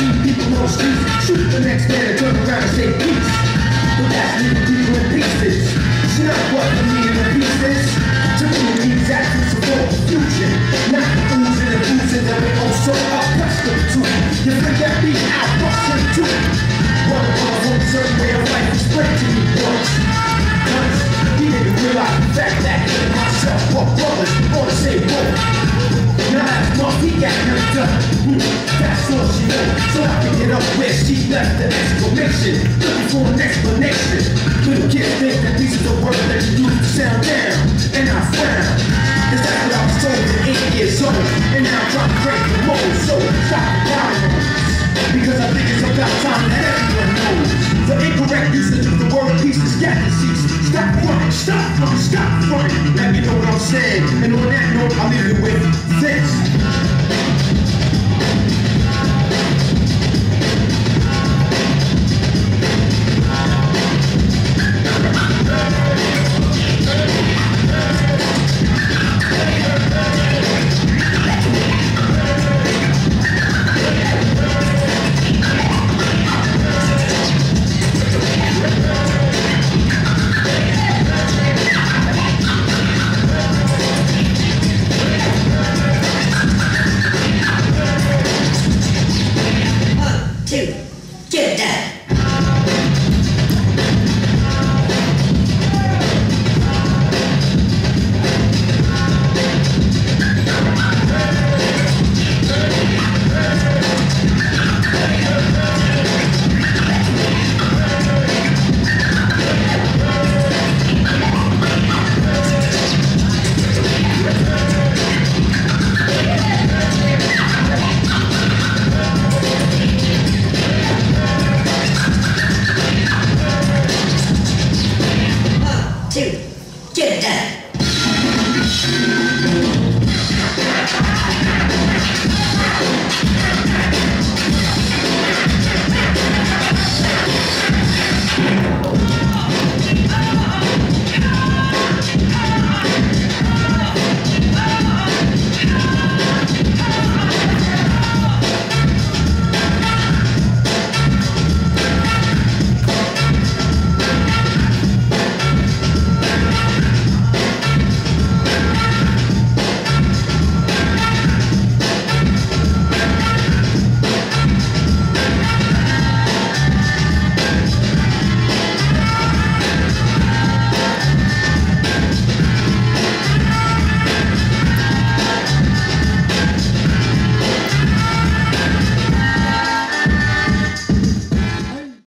see people on the streets shoot the next man and turn around and say peace. But that's leaving people in pieces. It's not what the meaning of peace is. To me it means absence of all confusion, not the fools and illusions that we're all so accustomed to. You think that beat out, bust into it. One of our own certain way of life explained to me once. He didn't realize the fact that him and myself were brothers on the same boat. Now that's mom, he got hurt up. That's all she knows. So I can get up where she left the exclamation, looking for an explanation. Little kids think that these are the words that you use to sound down, and I frown. Cause that's what I was told at 8 years old, and now I'm trying to break the mold. So stop the violence, because I think it's about time that everyone knows. The incorrect usage of the word peace has got to cease. Stop running, stop running, stop running. Let me know what I'm saying. And on that note, I'll leave you with this.